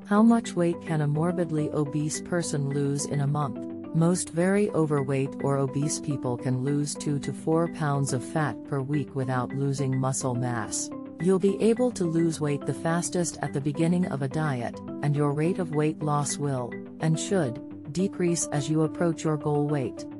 How much weight can a morbidly obese person lose in a month? Most very overweight or obese people can lose 2 to 4 pounds of fat per week without losing muscle mass. You'll be able to lose weight the fastest at the beginning of a diet, and your rate of weight loss will, and should, decrease as you approach your goal weight.